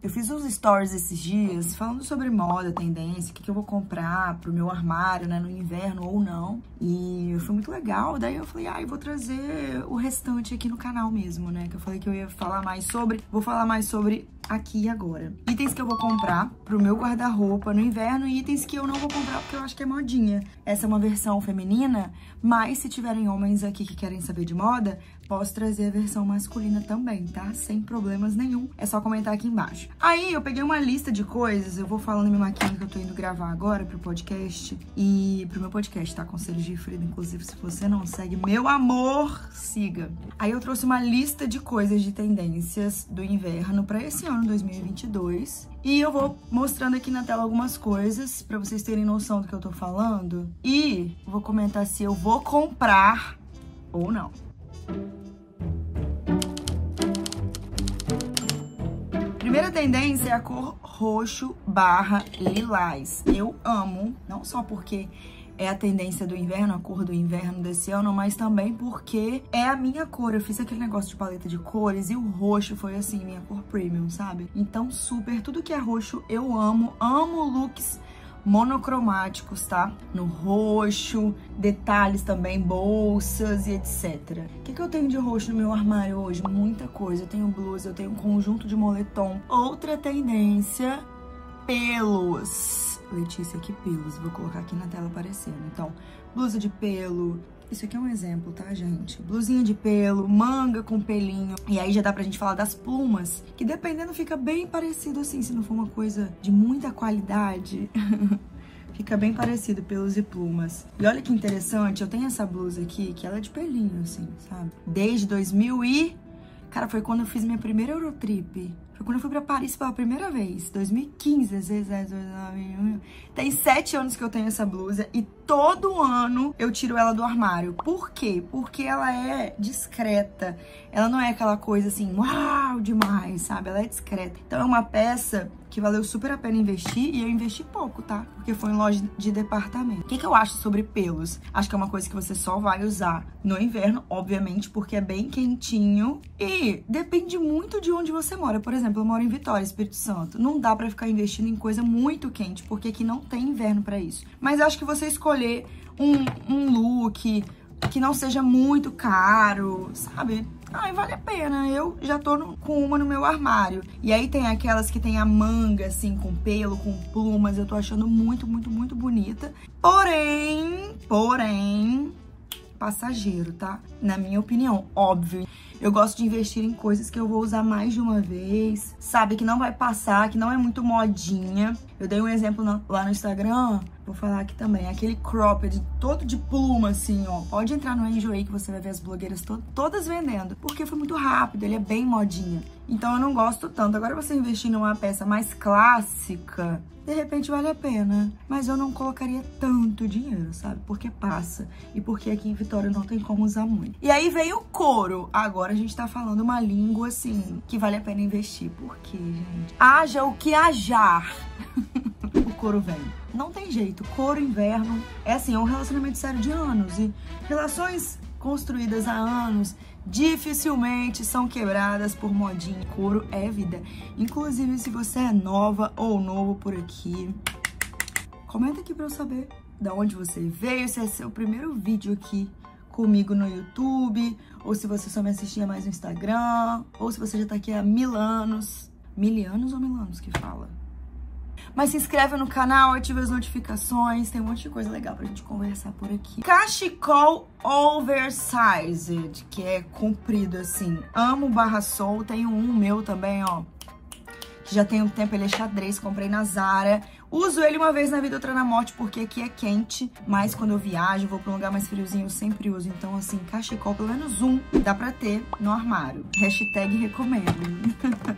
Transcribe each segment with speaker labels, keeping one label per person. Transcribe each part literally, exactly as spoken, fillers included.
Speaker 1: Eu fiz uns stories esses dias falando sobre moda, tendência, o que, que eu vou comprar pro meu armário, né, no inverno ou não. E foi muito legal. Daí eu falei, ah, eu vou trazer o restante aqui no canal mesmo, né? Que eu falei que eu ia falar mais sobre. Vou falar mais sobre aqui e agora. Itens que eu vou comprar pro meu guarda-roupa no inverno e itens que eu não vou comprar porque eu acho que é modinha. Essa é uma versão feminina, mas se tiverem homens aqui que querem saber de moda, posso trazer a versão masculina também, tá? Sem problemas nenhum. É só comentar aqui embaixo. Aí eu peguei uma lista de coisas, eu vou falando me maquiando que eu tô indo gravar agora pro podcast e pro meu podcast, tá? Conselhos de Frida, inclusive, se você não segue, meu amor, siga. Aí eu trouxe uma lista de coisas de tendências do inverno pra esse ano, dois mil e vinte e dois. E eu vou mostrando aqui na tela algumas coisas pra vocês terem noção do que eu tô falando. E vou comentar se eu vou comprar ou não. Primeira tendência é a cor roxo barra lilás. Eu amo, não só porque é a tendência do inverno, a cor do inverno desse ano, mas também porque é a minha cor. Eu fiz aquele negócio de paleta de cores e o roxo foi assim, minha cor premium, sabe? Então super, tudo que é roxo eu amo, amo looks monocromáticos, tá? No roxo, detalhes também, bolsas e etcétera. O que, que eu tenho de roxo no meu armário hoje? Muita coisa. Eu tenho blusa, eu tenho um conjunto de moletom. Outra tendência, pelos. Letícia, que pelos? Vou colocar aqui na tela aparecendo. Então, blusa de pelo. Isso aqui é um exemplo, tá, gente? Blusinha de pelo, manga com pelinho. E aí já dá pra gente falar das plumas, que dependendo fica bem parecido assim, se não for uma coisa de muita qualidade. Fica bem parecido, pelos e plumas. E olha que interessante, eu tenho essa blusa aqui, que ela é de pelinho, assim, sabe? Desde dois mil e... Cara, foi quando eu fiz minha primeira Eurotrip. Foi quando eu fui pra Paris pela primeira vez. dois mil e quinze, às vezes, tem sete anos que eu tenho essa blusa e todo ano eu tiro ela do armário. Por quê? Porque ela é discreta. Ela não é aquela coisa assim, uau, demais, sabe? Ela é discreta. Então é uma peça que valeu super a pena investir e eu investi pouco, tá? Porque foi em loja de departamento. O que, que eu acho sobre pelos? Acho que é uma coisa que você só vai usar no inverno, obviamente, porque é bem quentinho e depende muito de onde você mora. Por exemplo, eu moro em Vitória, Espírito Santo. Não dá pra ficar investindo em coisa muito quente, porque aqui não tem inverno pra isso. Mas acho que você escolher um, um look que não seja muito caro, sabe? Ai, vale a pena. Eu já tô no, com uma no meu armário. E aí tem aquelas que tem a manga, assim, com pelo, com plumas. Eu tô achando muito, muito, muito bonita. Porém, porém... passageiro, tá? Na minha opinião, óbvio. Eu gosto de investir em coisas que eu vou usar mais de uma vez, sabe? Que não vai passar, que não é muito modinha. Eu dei um exemplo no, lá no Instagram, vou falar aqui também. Aquele cropped todo de pluma, assim, ó. Pode entrar no Enjoei que você vai ver as blogueiras to todas vendendo. Porque foi muito rápido, ele é bem modinha. Então eu não gosto tanto. Agora você investir numa peça mais clássica, de repente vale a pena. Mas eu não colocaria tanto dinheiro, sabe? Porque passa. E porque aqui em Vitória não tem como usar muito. E aí vem o couro. Agora a gente tá falando uma língua, assim, que vale a pena investir. Por quê, gente? Haja o que hajar. O couro vem. Não tem jeito. Couro, inverno, é assim, é um relacionamento sério de anos. E relações construídas há anos dificilmente são quebradas por modinha. Couro é vida. Inclusive, se você é nova ou novo por aqui, comenta aqui pra eu saber de onde você veio, se é seu primeiro vídeo aqui comigo no YouTube, ou se você só me assistia mais no Instagram, ou se você já tá aqui há mil anos. Mil anos ou mil anos que fala? Mas se inscreve no canal, ativa as notificações, tem um monte de coisa legal pra gente conversar por aqui. Cachecol oversized, que é comprido assim. Amo barra soul, tenho um meu também, ó, que já tem um tempo, ele é xadrez, comprei na Zara. Uso ele uma vez na vida, outra na morte, porque aqui é quente, mas quando eu viajo, vou pra um lugar mais friozinho, eu sempre uso. Então, assim, cachecol, pelo menos um, dá pra ter no armário. Hashtag recomendo.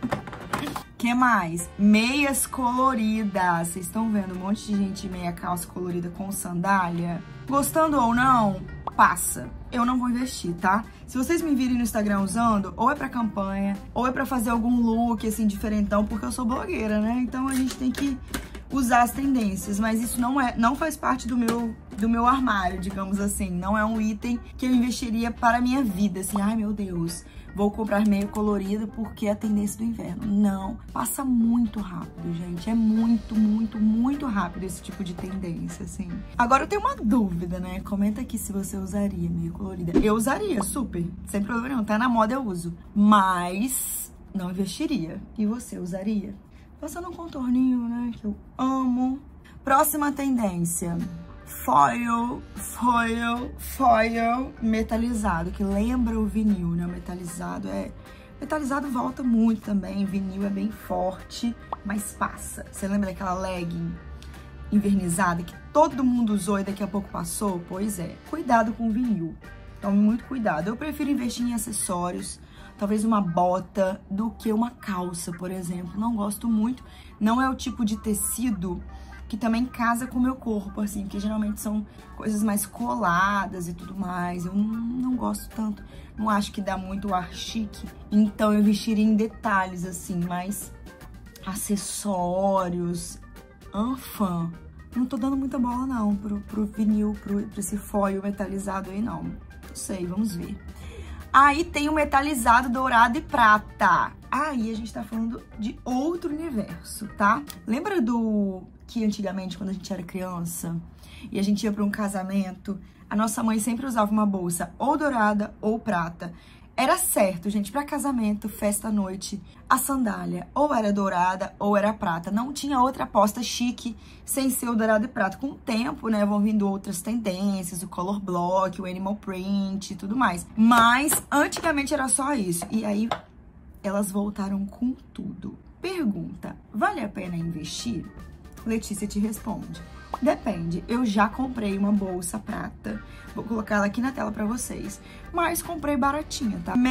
Speaker 1: Que mais? Meias coloridas. Vocês estão vendo um monte de gente de meia calça colorida com sandália? Gostando ou não, passa. Eu não vou investir, tá? Se vocês me virem no Instagram usando, ou é pra campanha, ou é pra fazer algum look, assim, diferentão, porque eu sou blogueira, né? Então a gente tem que usar as tendências, mas isso não é, não faz parte do meu, do meu armário, digamos assim. Não é um item que eu investiria para a minha vida, assim, ai meu Deus, vou comprar meio colorido porque é a tendência do inverno. Não, passa muito rápido, gente. É muito, muito, muito rápido esse tipo de tendência, assim. Agora eu tenho uma dúvida, né? Comenta aqui se você usaria meio colorida. Eu usaria, super. Sem problema nenhum. Tá na moda, eu uso. Mas não investiria. E você usaria? Passando um contorninho, né? Que eu amo. Próxima tendência. Foil, foil, foil metalizado, que lembra o vinil, né? O metalizado é... Metalizado volta muito também, vinil é bem forte, mas passa. Você lembra daquela legging invernizada que todo mundo usou e daqui a pouco passou? Pois é, cuidado com o vinil. Tome muito cuidado. Eu prefiro investir em acessórios, talvez uma bota, do que uma calça, por exemplo. Não gosto muito. Não é o tipo de tecido que também casa com o meu corpo, assim, porque geralmente são coisas mais coladas e tudo mais. Eu não, não gosto tanto, não acho que dá muito ar chique. Então eu investiria em detalhes, assim, mais acessórios, enfim. Não tô dando muita bola, não, pro, pro vinil, pro, pro esse foil metalizado aí, não. Não sei, vamos ver. Aí tem o metalizado dourado e prata. Aí a gente tá falando de outro universo, tá? Lembra do que antigamente, quando a gente era criança e a gente ia pra um casamento, a nossa mãe sempre usava uma bolsa ou dourada ou prata. Era certo, gente, pra casamento, festa à noite, a sandália ou era dourada ou era prata. Não tinha outra aposta chique sem ser o dourado e prata. Com o tempo, né, vão vindo outras tendências, o color block, o animal print e tudo mais. Mas antigamente era só isso. E aí elas voltaram com tudo. Pergunta, vale a pena investir? Letícia te responde. Depende, eu já comprei uma bolsa prata, vou colocar ela aqui na tela pra vocês, mas comprei baratinha, tá?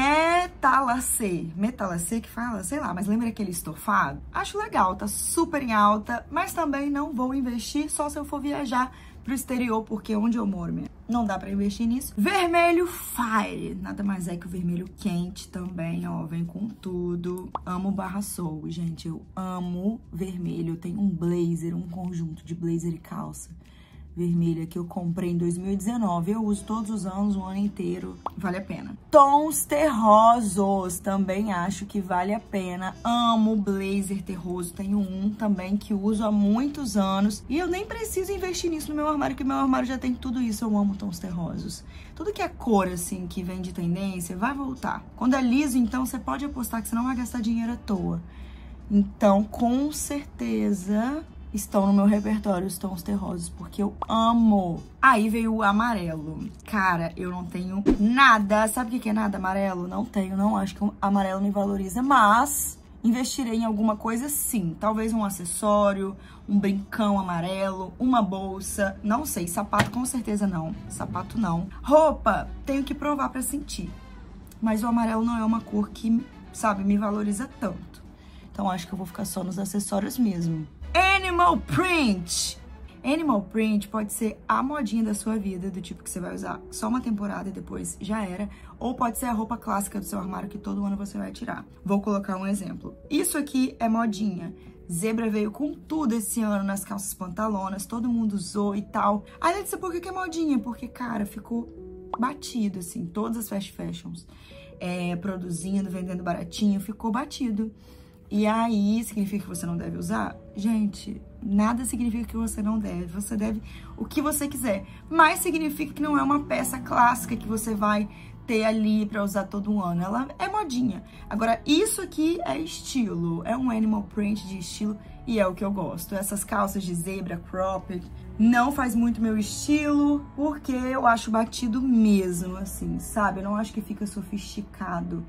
Speaker 1: Metalacê, Metalacê que fala, sei lá, mas lembra aquele estofado? Acho legal, tá super em alta, mas também não vou investir só se eu for viajar pro exterior, porque onde eu moro, minha, não dá pra investir nisso. Vermelho Fire, nada mais é que o vermelho quente também, ó, vem com tudo. Amo barra soul, gente, eu amo vermelho. Eu tenho um blazer, um conjunto de blazer e calça vermelha que eu comprei em dois mil e dezenove. Eu uso todos os anos, o ano inteiro. Vale a pena. Tons terrosos, também acho que vale a pena. Amo blazer terroso. Tenho um também que uso há muitos anos. E eu nem preciso investir nisso no meu armário, porque meu armário já tem tudo isso. Eu amo tons terrosos. Tudo que é cor, assim, que vem de tendência, vai voltar. Quando é liso, então, você pode apostar que você não vai gastar dinheiro à toa. Então, com certeza, estão no meu repertório os tons terrosos, porque eu amo. Aí veio o amarelo. Cara, eu não tenho nada. Sabe o que é nada amarelo? Não tenho, não acho que o amarelo me valoriza, mas investirei em alguma coisa sim. Talvez um acessório, um brincão amarelo, uma bolsa, não sei. Sapato com certeza não, sapato não. Roupa, tenho que provar pra sentir. Mas o amarelo não é uma cor que, sabe, me valoriza tanto. Então acho que eu vou ficar só nos acessórios mesmo. Animal print. Animal print pode ser a modinha da sua vida, do tipo que você vai usar só uma temporada e depois já era. Ou pode ser a roupa clássica do seu armário que todo ano você vai tirar. Vou colocar um exemplo. Isso aqui é modinha. Zebra veio com tudo esse ano nas calças pantalonas, todo mundo usou e tal. Aí Letícia, por que que é modinha? Porque, cara, ficou batido, assim, todas as fast fashions é, produzindo, vendendo baratinho, ficou batido. E aí, significa que você não deve usar? Gente, nada significa que você não deve. Você deve o que você quiser. Mas significa que não é uma peça clássica que você vai ter ali pra usar todo um ano. Ela é modinha. Agora, isso aqui é estilo. É um animal print de estilo e é o que eu gosto. Essas calças de zebra, cropped, não faz muito meu estilo, porque eu acho batido mesmo, assim, sabe? Eu não acho que fica sofisticado.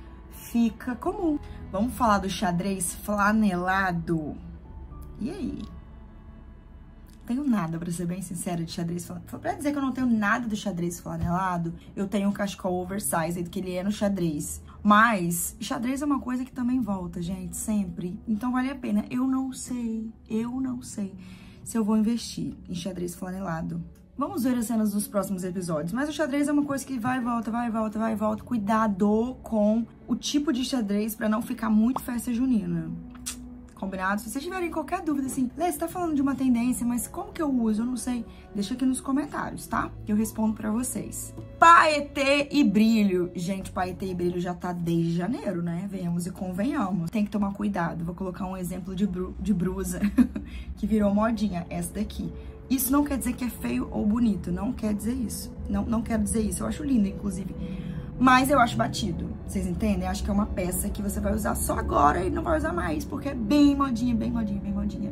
Speaker 1: Fica comum. Vamos falar do xadrez flanelado. E aí? Tenho nada, pra ser bem sincera, de xadrez flanelado. Pra dizer que eu não tenho nada do xadrez flanelado, eu tenho um cachecol oversized, que ele é no xadrez. Mas xadrez é uma coisa que também volta, gente, sempre. Então vale a pena. Eu não sei, eu não sei se eu vou investir em xadrez flanelado. Vamos ver as cenas dos próximos episódios. Mas o xadrez é uma coisa que vai e volta, vai e volta, vai e volta. Cuidado com o tipo de xadrez pra não ficar muito festa junina. combinado? Se vocês tiverem qualquer dúvida, assim, Lê, você tá falando de uma tendência, mas como que eu uso? Eu não sei. Deixa aqui nos comentários, tá? Que eu respondo pra vocês. Paetê e brilho. Gente, paetê e brilho já tá desde janeiro, né? Venhamos e convenhamos. Tem que tomar cuidado. Vou colocar um exemplo de, bru de brusa que virou modinha. Essa daqui. Isso não quer dizer que é feio ou bonito. Não quer dizer isso. Não, não quero dizer isso. Eu acho lindo, inclusive. Mas eu acho batido. Vocês entendem? Eu acho que é uma peça que você vai usar só agora e não vai usar mais. Porque é bem modinha, bem modinha, bem modinha.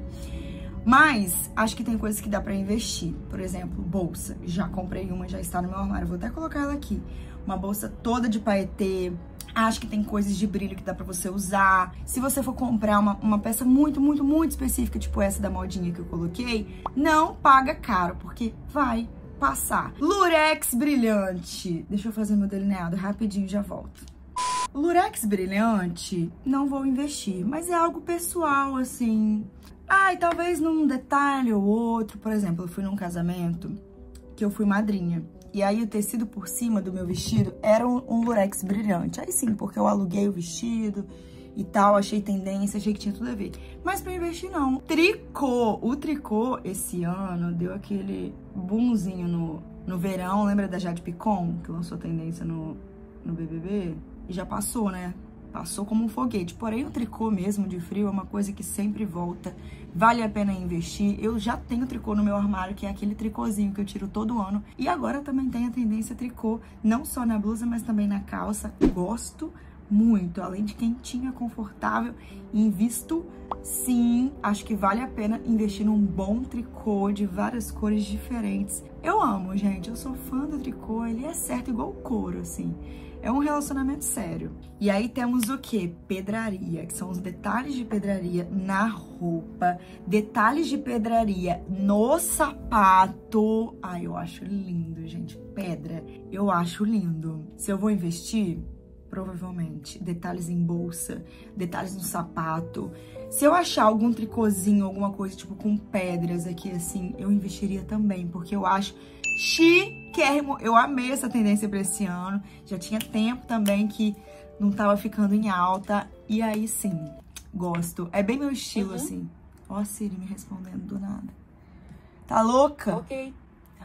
Speaker 1: Mas acho que tem coisas que dá pra investir. Por exemplo, bolsa. Já comprei uma, já está no meu armário. Vou até colocar ela aqui. Uma bolsa toda de paetê. Acho que tem coisas de brilho que dá pra você usar. Se você for comprar uma, uma peça muito, muito, muito específica, tipo essa da modinha que eu coloquei, não paga caro, porque vai passar. Lurex brilhante. Deixa eu fazer meu delineado rapidinho e já volto. Lurex brilhante, não vou investir, mas é algo pessoal, assim. Ai, talvez num detalhe ou outro. Por exemplo, eu fui num casamento que eu fui madrinha. E aí o tecido por cima do meu vestido era um, um lurex brilhante. Aí sim, porque eu aluguei o vestido e tal, achei tendência, achei que tinha tudo a ver. Mas pra investir não. Tricô. O tricô esse ano deu aquele boomzinho no, no verão. Lembra da Jade Picon, que lançou tendência no, no B B B? E já passou, né? Passou como um foguete. Porém, o tricô mesmo de frio é uma coisa que sempre volta. Vale a pena investir. Eu já tenho tricô no meu armário, que é aquele tricôzinho que eu tiro todo ano. E agora também tem a tendência tricô, não só na blusa, mas também na calça. Gosto muito. Além de quentinha, confortável. Invisto, sim. Acho que vale a pena investir num bom tricô de várias cores diferentes. Eu amo, gente. Eu sou fã do tricô. Ele é certo igual o couro, assim. É um relacionamento sério. E aí temos o quê? Pedraria, que são os detalhes de pedraria na roupa, detalhes de pedraria no sapato. Ai, eu acho lindo, gente. Pedra, eu acho lindo. Se eu vou investir, provavelmente, detalhes em bolsa, detalhes no sapato. Se eu achar algum tricôzinho, alguma coisa tipo com pedras aqui assim, eu investiria também, porque eu acho chiquérrimo. Eu amei essa tendência pra esse ano. Já tinha tempo também que não tava ficando em alta. E aí, sim, gosto. É bem meu estilo, uhum. Assim. Ó a Siri me respondendo do nada. Tá louca?
Speaker 2: Ok.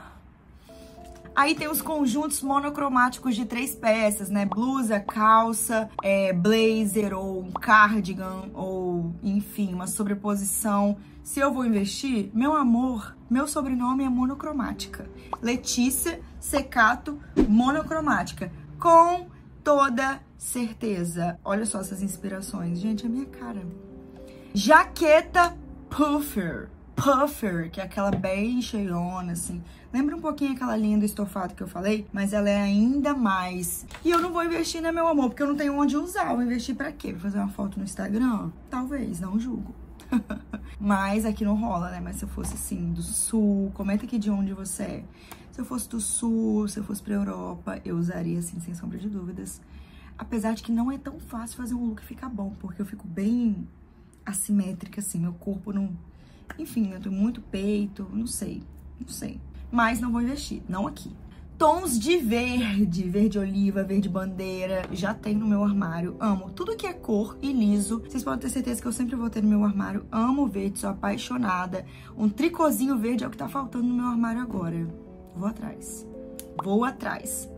Speaker 1: Aí tem os conjuntos monocromáticos de três peças, né? Blusa, calça, é, blazer ou um cardigan ou, enfim, uma sobreposição. Se eu vou investir, meu amor, meu sobrenome é monocromática. Letícia Secato Monocromática. Com toda certeza. Olha só essas inspirações. Gente, é minha cara. Jaqueta puffer. Puffer, que é aquela bem cheiona, assim. Lembra um pouquinho aquela linha do estofado que eu falei? Mas ela é ainda mais. E eu não vou investir, né, meu amor? Porque eu não tenho onde usar. Eu vou investir pra quê? Vou fazer uma foto no Instagram? Talvez, não julgo. Mas aqui não rola, né? Mas se eu fosse, assim, do sul... Comenta aqui de onde você é. Se eu fosse do sul, se eu fosse pra Europa, eu usaria, assim, sem sombra de dúvidas. Apesar de que não é tão fácil fazer um look ficar bom. Porque eu fico bem assimétrica, assim. Meu corpo não... Enfim, eu tenho muito peito, não sei, não sei. Mas não vou investir, não aqui. Tons de verde, verde oliva, verde bandeira, já tenho no meu armário. Amo tudo que é cor e liso. Vocês podem ter certeza que eu sempre vou ter no meu armário. Amo verde, sou apaixonada. Um tricôzinho verde é o que tá faltando no meu armário agora. Vou atrás. Vou atrás.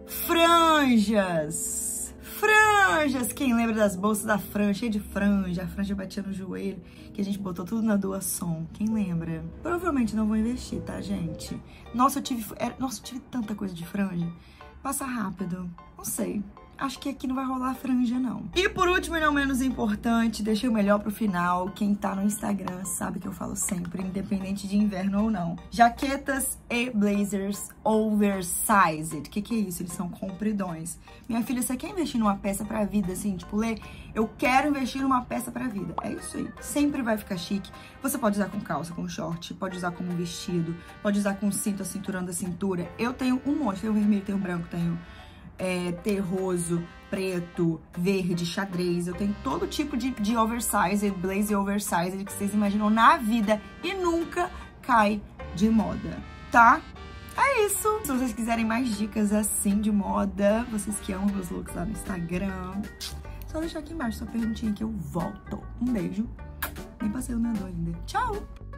Speaker 1: Franjas. Franjas! Quem lembra das bolsas da Fran, cheia de franja, a franja batia no joelho, que a gente botou tudo na doação. Quem lembra? Provavelmente não vou investir, tá, gente? Nossa, eu tive, é, nossa, eu tive tanta coisa de franja. Passa rápido. Não sei. Acho que aqui não vai rolar franja, não. E por último e não menos importante, deixei o melhor pro final. Quem tá no Instagram sabe que eu falo sempre, independente de inverno ou não. Jaquetas e blazers oversized. O que que é isso? Eles são compridões. Minha filha, você quer investir numa peça pra vida, assim? Tipo, Lê, eu quero investir numa peça pra vida. É isso aí. Sempre vai ficar chique. Você pode usar com calça, com short, pode usar como vestido, pode usar com cinto, cinturando a cintura. Eu tenho um monte. Tenho vermelho, tenho branco, tenho... É, terroso, preto, verde, xadrez. Eu tenho todo tipo de, de oversized, blazer oversized que vocês imaginam na vida e nunca cai de moda, tá? É isso. Se vocês quiserem mais dicas assim de moda, vocês que amam meus looks lá no Instagram, só deixar aqui embaixo sua perguntinha que eu volto. Um beijo. Nem passei o iluminador ainda. Tchau!